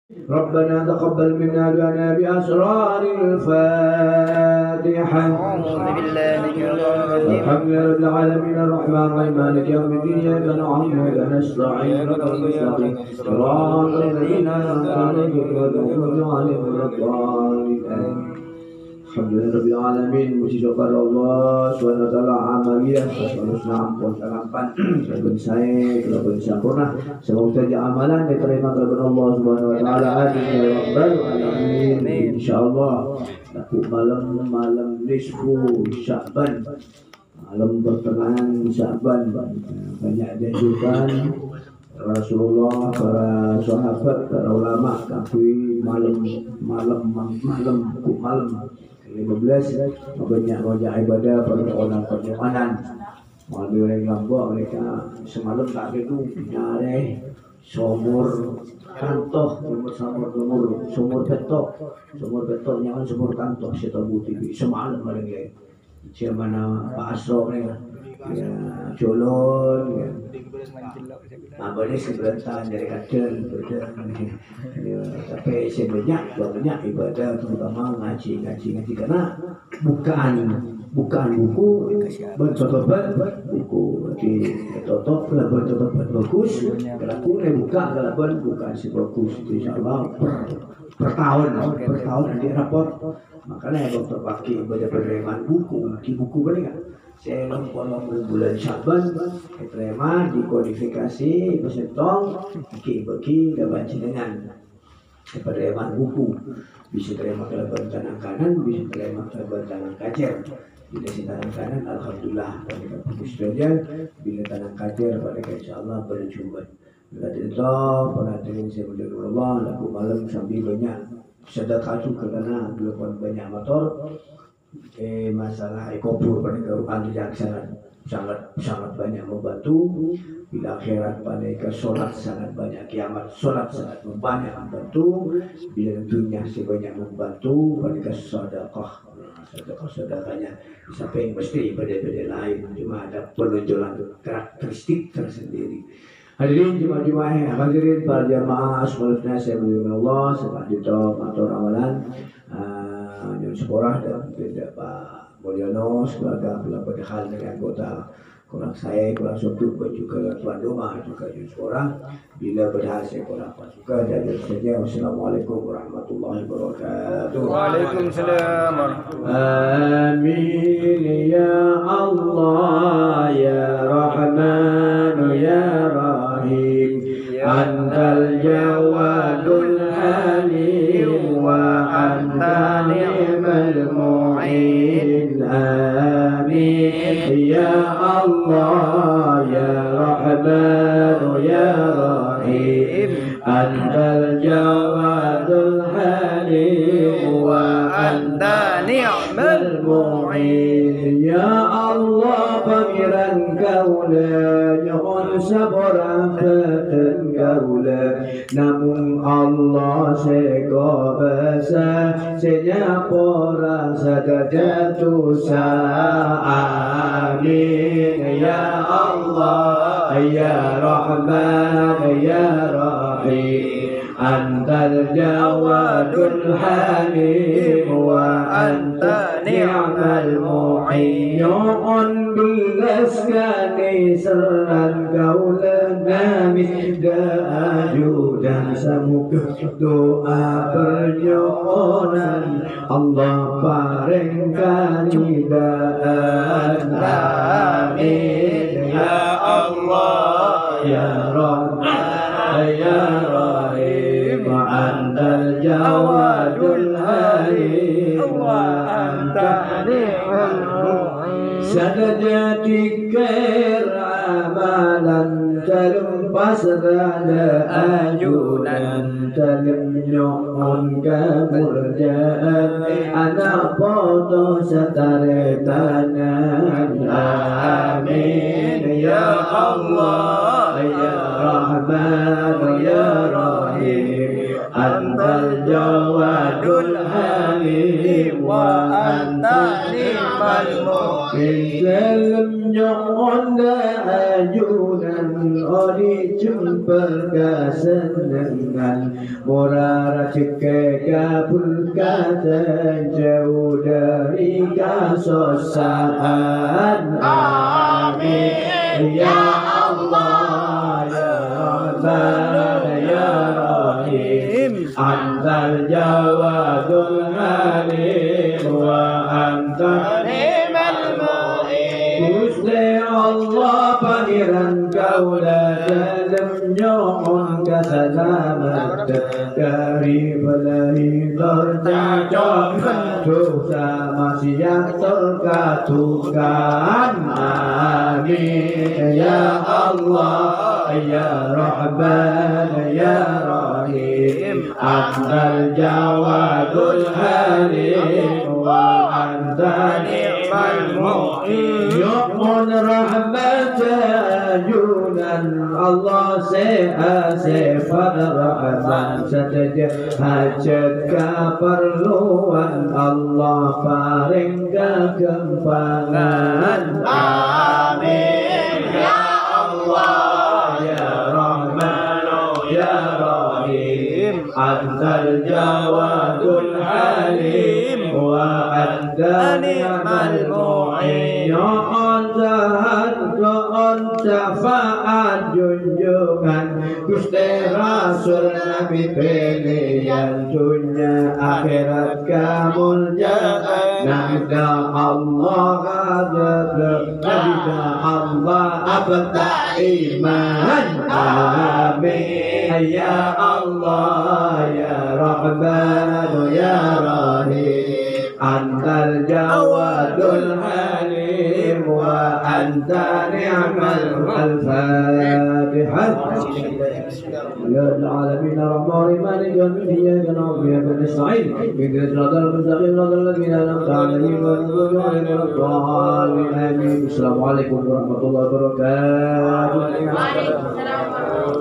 ربنا تقبل منا دعانا بأسرار الفاتحة. أعوذ بالله من الحمد لله رب العالمين الرحمن الرحيم مالك يوم الدين إياك نعبد وإياك نستعين اهدنا المستقيم صراط الذين أنعمت عليهم غير المغضوب عليهم ولا الضالين. Alhamdulillah Rabbil Alamin. Puji kepada Allah SWT amaliyah seharusnya ampun harapan kelaban saya kelaban sempurna semoga saja amalan diterima oleh Allah SWT. Amin ya Rabbal Alamin. Insyaallah malam nisfu Sya'ban, malam pertengahan Sya'ban, banyak dianjurkan Rasulullah, para sahabat, para ulama, tapi malam 15 banyak ibadah permohonan. Malam yang lambak mereka semalam tak ada tu nyare sumur kantoh, sumur petok jangan sumur kantoh setabu TV semalam mereka mana Pak Asro mereka ya colon ya boleh sebentar dari kader tapi banyak ibadah terutama ngaji karena bukaan buku bercocokan buku di totok bercocokan bagus kalau buka kalau bukan si bagus insyaallah per tahun nanti rapor makanya dokter pakai ibadah buku di buku boleh nggak? Saya kalau bulan Syaban terima dikodifikasi pesentong bagi baca dengan penerimaan buku bisa terima kelebihan tangan kanan bisa terima kelebihan tangan kacer bila si tangan kanan alhamdulillah pada bagus belajar bila tangan kacer pada insyaallah berjumpa bila tidak pada hadirin saya berdoa Allah lagu malam sambil banyak sedekah tu kerana bila banyak motor masalah ekopur pada kerupan yang sangat banyak membantu bila akhirat pada solat sangat banyak kiamat solat sangat banyak membantu bila dunia sebanyak membantu pada sedekahnya sampai mesti pada lain cuma ada penunjukan karakteristik tersendiri. Hadirin jemaah hadirin para jamaah semuanya saya berdoa Allah selanjutnya matur amalan yang sekolah dan tidak Pak Mulyono sebagai pelapor hal dengan anggota kurang saya kurang sudut juga tuan rumah juga di sekolah bila berhasil kurang juga dan saja. Wassalamualaikum warahmatullahi wabarakatuh. Waalaikumsalam. Amin ya Allah ya Rahman ya Rahim Antal Jawadul Halim wa anta ni'mal mu'in. Amin ya Allah ya Rahman ya Rahim Antal Jawadul Halim wa anta ni'mal mu'in. Ya Allah pangeran kaula nyuwun sabaraken kaula namun Allah sego basa senyapora sadajatu amin ya Allah ya Rahman ya Rahim Antal Jawadul Halim wa anta ni'mal mu'in. Yu'un bilaskani serran kaula nami da'aju dan samuka doa permohonan Allah paringkan hidayah. Amin ya Allah ya Rahman ya Rahim Antal Jawadul Halim wa anta ni'mal mu'in. Sadajati khair amalan talum pasrana ajunan talum nyu'un kamurjaan anak foto satare tanan. Amin ya Allah ya Rahman ya Rahim antal jawadul halim wa anta ni'mal mu'in dalam nyonda ajunan odi jumper kesenangan murara cike kabul kata jauh dari kesusahan amin ya Allah ya Rahman ya Rahim antal jawadul halim wa anta ni'mal mu'in Gusti Allah pangeran kaula dalam nyohon keselamat dari belahi tercacok dosa maksiat terkatukan amin ya Allah ya Rahman ya Rahim antal jawadul halim wa anta ni'mal mu'in yu'mun rahmatan junan Allah sifat rahman saja hajat keperluan Allah paling kegempangan amin ya Allah ya Rahman ya Rahim antal jawadul halim wa anta ni'mal mu'in ya Allah syafaat junjungan Gusti Rasul Nabi pilihan dunia akhirat kemuliaan Nabi Allah Nabi Allah abad iman amin ya Allah ya Rahman ya Rahim antal jawadul halim wa anta ni'mal al-fatihah ya alamin ar-rahman malik yawmid iyyaka na'budu wa iyyaka nasta'in ihdinas siratal mustaqim siratal ladzina an'amta 'alaihim ghairil maghdubi 'alaihim amin assalamualaikum warahmatullahi wabarakatuh.